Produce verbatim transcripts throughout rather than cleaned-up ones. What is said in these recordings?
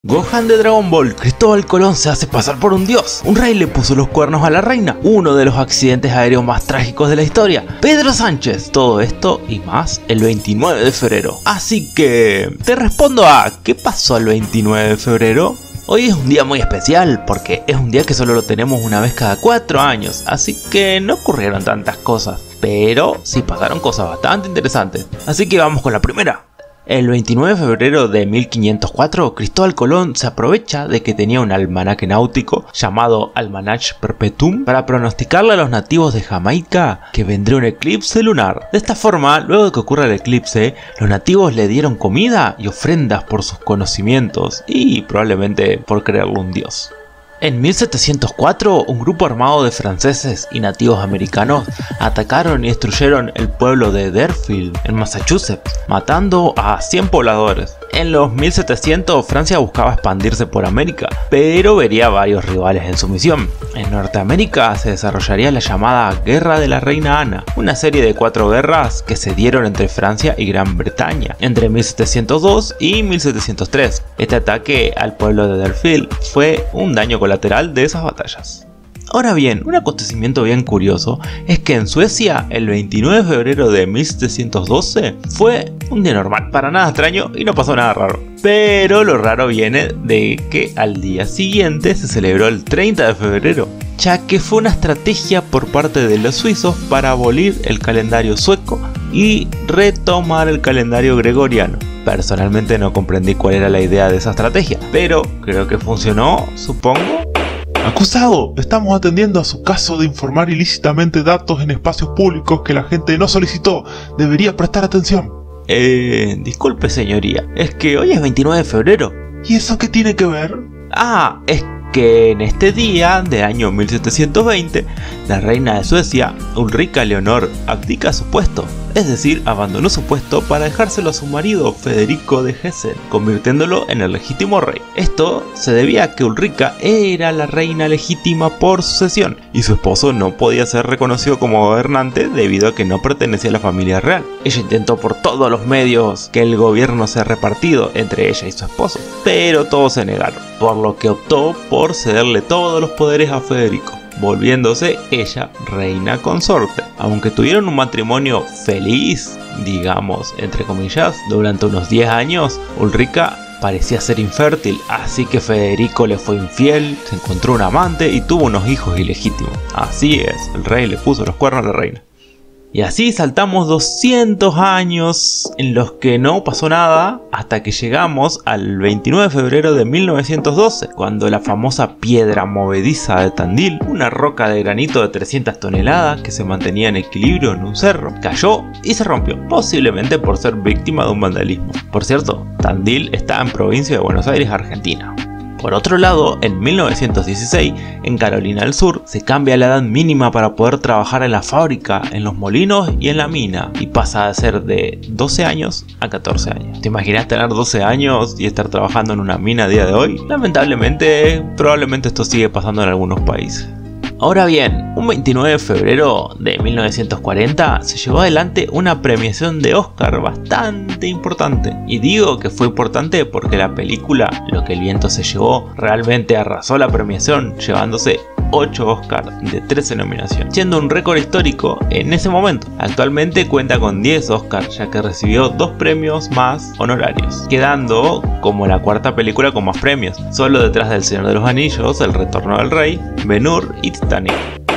Gohan de Dragon Ball, Cristóbal Colón se hace pasar por un dios, un rey le puso los cuernos a la reina, uno de los accidentes aéreos más trágicos de la historia, Pedro Sánchez, todo esto y más el veintinueve de febrero. Así que te respondo a ¿qué pasó el veintinueve de febrero? Hoy es un día muy especial porque es un día que solo lo tenemos una vez cada cuatro años, así que no ocurrieron tantas cosas, pero sí pasaron cosas bastante interesantes. Así que vamos con la primera. El veintinueve de febrero de mil quinientos cuatro, Cristóbal Colón se aprovecha de que tenía un almanaque náutico llamado Almanach Perpetuum para pronosticarle a los nativos de Jamaica que vendría un eclipse lunar. De esta forma, luego de que ocurra el eclipse, los nativos le dieron comida y ofrendas por sus conocimientos y probablemente por creerle un dios. En mil setecientos cuatro, un grupo armado de franceses y nativos americanos atacaron y destruyeron el pueblo de Deerfield, en Massachusetts, matando a cien pobladores. En los mil setecientos, Francia buscaba expandirse por América, pero vería varios rivales en su misión. En Norteamérica se desarrollaría la llamada Guerra de la Reina Ana, una serie de cuatro guerras que se dieron entre Francia y Gran Bretaña, entre mil setecientos dos y mil setecientos tres. Este ataque al pueblo de Deerfield fue un daño colateral de esas batallas. Ahora bien, un acontecimiento bien curioso es que en Suecia el veintinueve de febrero de mil setecientos doce fue un día normal, para nada extraño y no pasó nada raro. Pero lo raro viene de que al día siguiente se celebró el treinta de febrero, ya que fue una estrategia por parte de los suizos para abolir el calendario sueco y retomar el calendario gregoriano. Personalmente no comprendí cuál era la idea de esa estrategia, pero creo que funcionó, supongo. Acusado, estamos atendiendo a su caso de informar ilícitamente datos en espacios públicos que la gente no solicitó. Debería prestar atención. Eh, disculpe señoría, es que hoy es veintinueve de febrero. ¿Y eso qué tiene que ver? Ah, es que en este día de año mil setecientos veinte, la reina de Suecia, Ulrika Leonor, abdica su puesto. Es decir, abandonó su puesto para dejárselo a su marido Federico de Hessen, convirtiéndolo en el legítimo rey. Esto se debía a que Ulrika era la reina legítima por sucesión y su esposo no podía ser reconocido como gobernante debido a que no pertenecía a la familia real. Ella intentó por todos los medios que el gobierno sea repartido entre ella y su esposo, pero todos se negaron, por lo que optó por cederle todos los poderes a Federico, volviéndose ella reina consorte. Aunque tuvieron un matrimonio feliz, digamos, entre comillas, durante unos diez años, Ulrika parecía ser infértil, así que Federico le fue infiel, se encontró un amante y tuvo unos hijos ilegítimos. Así es, el rey le puso los cuernos a la reina. Y así saltamos doscientos años en los que no pasó nada hasta que llegamos al veintinueve de febrero de mil novecientos doce, cuando la famosa piedra movediza de Tandil, una roca de granito de trescientas toneladas que se mantenía en equilibrio en un cerro, cayó y se rompió, posiblemente por ser víctima de un vandalismo. Por cierto, Tandil está en provincia de Buenos Aires, Argentina. Por otro lado, en mil novecientos dieciséis, en Carolina del Sur, se cambia la edad mínima para poder trabajar en la fábrica, en los molinos y en la mina, y pasa a ser de doce años a catorce años. ¿Te imaginas tener doce años y estar trabajando en una mina a día de hoy? Lamentablemente, probablemente esto sigue pasando en algunos países. Ahora bien, un veintinueve de febrero de mil novecientos cuarenta se llevó adelante una premiación de Oscar bastante importante. Y digo que fue importante porque la película Lo que el viento se llevó realmente arrasó la premiación, llevándose ocho Oscars de trece nominaciones, siendo un récord histórico en ese momento. Actualmente cuenta con diez Oscars, ya que recibió dos premios más honorarios, quedando como la cuarta película con más premios, solo detrás del Señor de los Anillos, El Retorno del Rey, Ben-Hur y Titanic.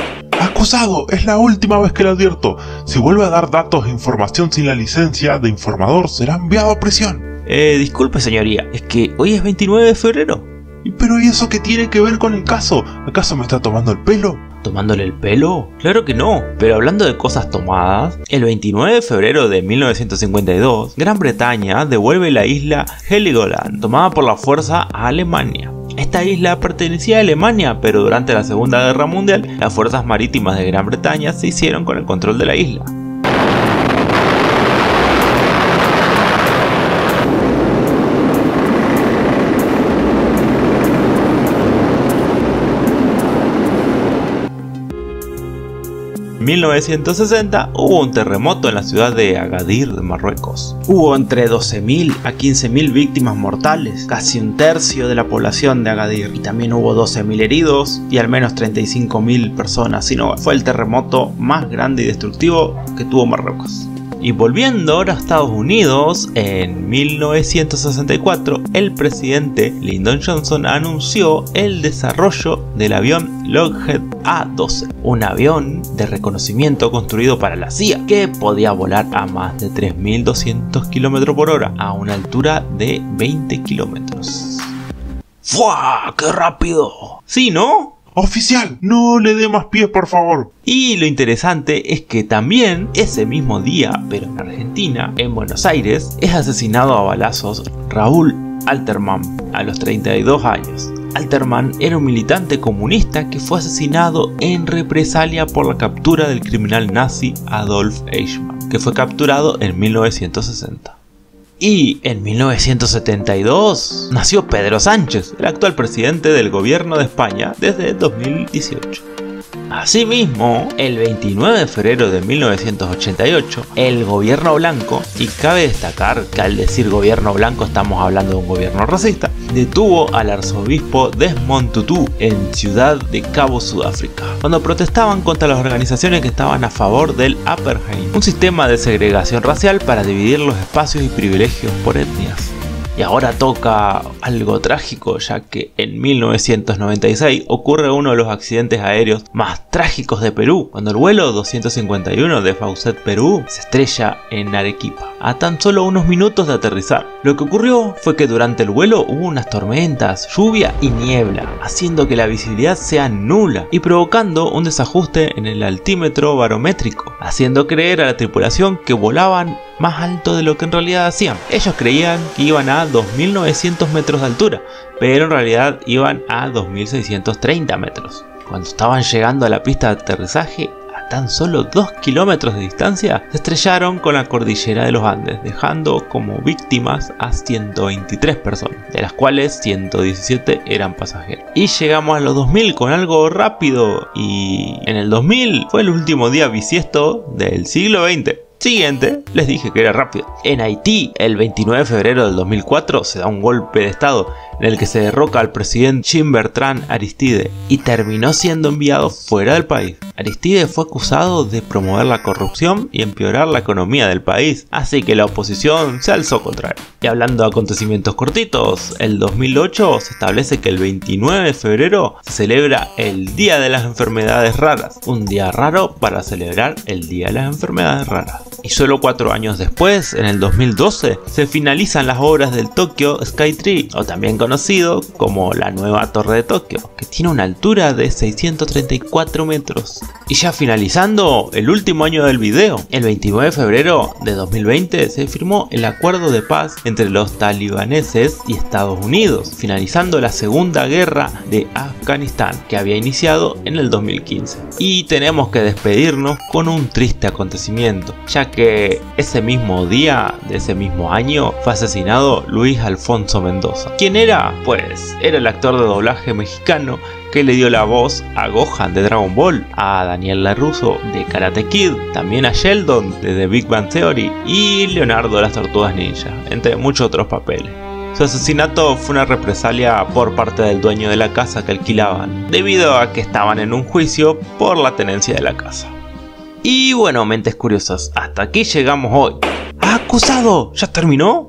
Acusado, es la última vez que le advierto. Si vuelve a dar datos e información sin la licencia de informador, será enviado a prisión. Eh, disculpe señoría, es que hoy es veintinueve de febrero. ¿Pero y eso qué tiene que ver con el caso? ¿Acaso me está tomando el pelo? ¿Tomándole el pelo? Claro que no, pero hablando de cosas tomadas, el veintinueve de febrero de mil novecientos cincuenta y dos, Gran Bretaña devuelve la isla Heligoland, tomada por la fuerza a Alemania. Esta isla pertenecía a Alemania, pero durante la Segunda Guerra Mundial, las fuerzas marítimas de Gran Bretaña se hicieron con el control de la isla. mil novecientos sesenta hubo un terremoto en la ciudad de Agadir de Marruecos. Hubo entre doce mil a quince mil víctimas mortales, casi un tercio de la población de Agadir, y también hubo doce mil heridos y al menos treinta y cinco mil personas sin hogar. Fue el terremoto más grande y destructivo que tuvo Marruecos. Y volviendo ahora a Estados Unidos, en mil novecientos sesenta y cuatro el presidente Lyndon Johnson anunció el desarrollo del avión Lockheed A doce, un avión de reconocimiento construido para la C I A que podía volar a más de tres mil doscientos kilómetros por hora a una altura de veinte kilómetros. ¡Fua! ¡Qué rápido! ¿Sí, no? Oficial, no le dé más pie, por favor. Y lo interesante es que también ese mismo día, pero en Argentina, en Buenos Aires, es asesinado a balazos Raúl Alterman a los treinta y dos años. Alterman era un militante comunista que fue asesinado en represalia por la captura del criminal nazi Adolf Eichmann, que fue capturado en mil novecientos sesenta. Y en mil novecientos setenta y dos nació Pedro Sánchez, el actual presidente del gobierno de España desde dos mil dieciocho. Asimismo, el veintinueve de febrero de mil novecientos ochenta y ocho, el gobierno blanco, y cabe destacar que al decir gobierno blanco estamos hablando de un gobierno racista, detuvo al arzobispo Desmond Tutu en Ciudad de Cabo, Sudáfrica, cuando protestaban contra las organizaciones que estaban a favor del Apartheid, un sistema de segregación racial para dividir los espacios y privilegios por etnias. Y ahora toca algo trágico, ya que en mil novecientos noventa y seis ocurre uno de los accidentes aéreos más trágicos de Perú, cuando el vuelo doscientos cincuenta y uno de Faucet, Perú, se estrella en Arequipa, a tan solo unos minutos de aterrizar. Lo que ocurrió fue que durante el vuelo hubo unas tormentas, lluvia y niebla, haciendo que la visibilidad sea nula y provocando un desajuste en el altímetro barométrico, haciendo creer a la tripulación que volaban más alto de lo que en realidad hacían. Ellos creían que iban a dos mil novecientos metros de altura, pero en realidad iban a dos mil seiscientos treinta metros. Cuando estaban llegando a la pista de aterrizaje, a tan solo dos kilómetros de distancia, se estrellaron con la cordillera de los Andes, dejando como víctimas a ciento veintitrés personas, de las cuales ciento diecisiete eran pasajeros. Y llegamos a los dos mil con algo rápido, y en el dos mil fue el último día bisiesto del siglo veinte. Siguiente, les dije que era rápido. En Haití, el veintinueve de febrero del dos mil cuatro, se da un golpe de estado en el que se derroca al presidente Jean-Bertrand Aristide y terminó siendo enviado fuera del país. Aristide fue acusado de promover la corrupción y empeorar la economía del país, así que la oposición se alzó contra él. Y hablando de acontecimientos cortitos, el dos mil ocho se establece que el veintinueve de febrero se celebra el Día de las Enfermedades Raras, un día raro para celebrar el Día de las Enfermedades Raras. Y solo cuatro años después, en el dos mil doce, se finalizan las obras del Tokyo Skytree, o también conocido como la nueva Torre de Tokio, que tiene una altura de seiscientos treinta y cuatro metros. Y ya finalizando el último año del video, el veintinueve de febrero de dos mil veinte se firmó el acuerdo de paz entre los talibaneses y Estados Unidos, finalizando la segunda guerra de Afganistán que había iniciado en el dos mil quince. Y tenemos que despedirnos con un triste acontecimiento, ya que ese mismo día de ese mismo año fue asesinado Luis Alfonso Mendoza. ¿Quién era? Pues era el actor de doblaje mexicano que le dio la voz a Gohan de Dragon Ball, a Daniel LaRusso de Karate Kid, también a Sheldon de The Big Bang Theory y Leonardo de las Tortugas Ninja, entre muchos otros papeles. Su asesinato fue una represalia por parte del dueño de la casa que alquilaban, debido a que estaban en un juicio por la tenencia de la casa. Y bueno, mentes curiosas, hasta aquí llegamos hoy. ¡Acusado! ¿Ya terminó?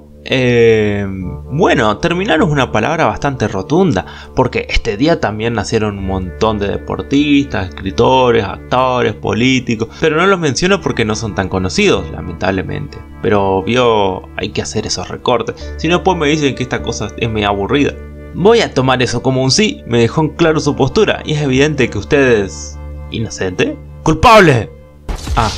Eh, bueno, terminar es una palabra bastante rotunda, porque este día también nacieron un montón de deportistas, escritores, actores, políticos, pero no los menciono porque no son tan conocidos, lamentablemente. Pero vio, hay que hacer esos recortes, si no después me dicen que esta cosa es medio aburrida. Voy a tomar eso como un sí, me dejó en claro su postura, y es evidente que ustedes... ¿Inocente? ¡Culpable! Ah.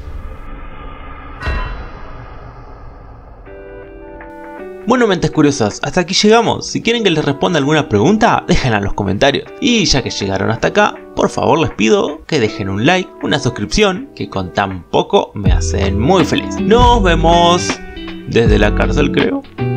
Bueno, mentes curiosas, hasta aquí llegamos. Si quieren que les responda alguna pregunta, déjenla en los comentarios. Y ya que llegaron hasta acá, por favor les pido que dejen un like, una suscripción, que con tan poco me hacen muy feliz. Nos vemos desde la cárcel, creo.